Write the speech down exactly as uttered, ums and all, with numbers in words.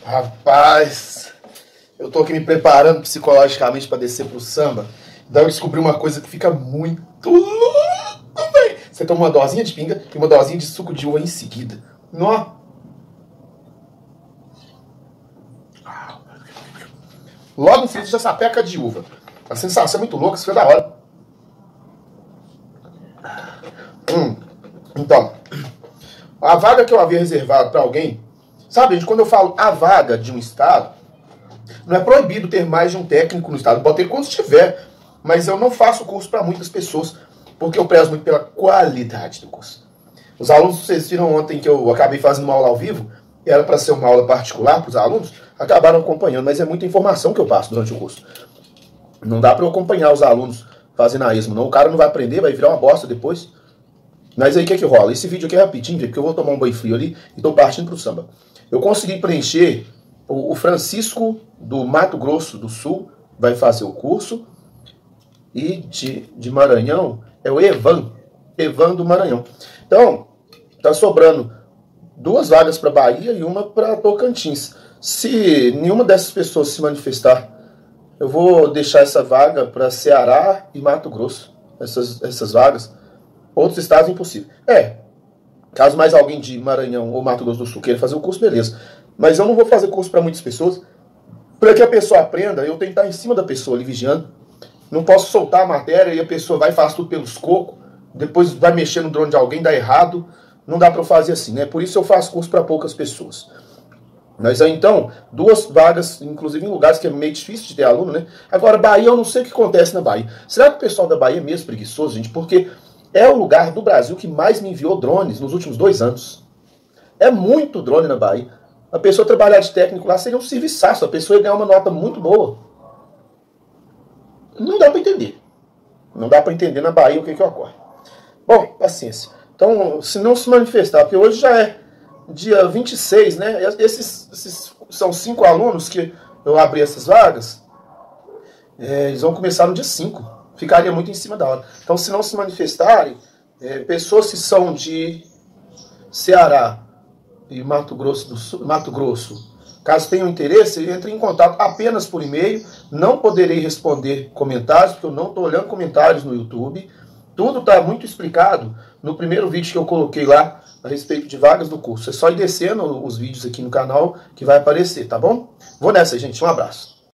Rapaz, eu tô aqui me preparando psicologicamente pra descer pro samba. Daí eu descobri uma coisa que fica muito louco, velho. Você toma uma dosinha de pinga e uma dosinha de suco de uva em seguida. Nó. Logo em seguida já sapeca de uva. A sensação é muito louca, isso foi da hora. Hum, então, a vaga que eu havia reservado pra alguém, sabe, gente, quando eu falo a vaga de um estado, não é proibido ter mais de um técnico no estado. Pode ter quando tiver, mas eu não faço curso para muitas pessoas, porque eu prezo muito pela qualidade do curso. Os alunos, vocês viram ontem que eu acabei fazendo uma aula ao vivo, e era para ser uma aula particular para os alunos, acabaram acompanhando, mas é muita informação que eu passo durante o curso. Não dá para eu acompanhar os alunos fazendo a esmo, não. O cara não vai aprender, vai virar uma bosta depois. Mas aí o que que rola? Esse vídeo aqui é rapidinho, porque eu vou tomar um banho frio ali e estou partindo para o samba. Eu consegui preencher, o Francisco do Mato Grosso do Sul vai fazer o curso, e de, de Maranhão é o Evan, Evan do Maranhão. Então, tá sobrando duas vagas para Bahia e uma para Tocantins. Se nenhuma dessas pessoas se manifestar, eu vou deixar essa vaga para Ceará e Mato Grosso. Essas, essas vagas. Outros estados, impossível. É, caso mais alguém de Maranhão ou Mato Grosso do Sul queira fazer o curso, beleza. Mas eu não vou fazer curso para muitas pessoas. Para que a pessoa aprenda, eu tenho que estar em cima da pessoa ali vigiando. Não posso soltar a matéria e a pessoa vai e faz tudo pelos cocos. Depois vai mexer no drone de alguém, dá errado. Não dá para eu fazer assim, né? Por isso eu faço curso para poucas pessoas. Mas aí então, duas vagas, inclusive em lugares que é meio difícil de ter aluno, né? Agora, Bahia, eu não sei o que acontece na Bahia. Será que o pessoal da Bahia é mesmo preguiçoso, gente? Porque é o lugar do Brasil que mais me enviou drones nos últimos dois anos. É muito drone na Bahia. A pessoa trabalhar de técnico lá seria um serviçaço. A pessoa ia ganhar uma nota muito boa. Não dá para entender. Não dá para entender na Bahia o que que ocorre. Bom, paciência. Então, se não se manifestar, porque hoje já é dia vinte e seis, né? Esses, esses são cinco alunos que eu abri essas vagas. É, eles vão começar no dia cinco. Ficaria muito em cima da hora. Então, se não se manifestarem, é, pessoas que são de Ceará e Mato Grosso do Sul, Mato Grosso, caso tenham interesse, entre em contato apenas por e-mail. Não poderei responder comentários, porque eu não estou olhando comentários no YouTube. Tudo está muito explicado no primeiro vídeo que eu coloquei lá a respeito de vagas do curso. É só ir descendo os vídeos aqui no canal que vai aparecer, tá bom? Vou nessa, gente. Um abraço.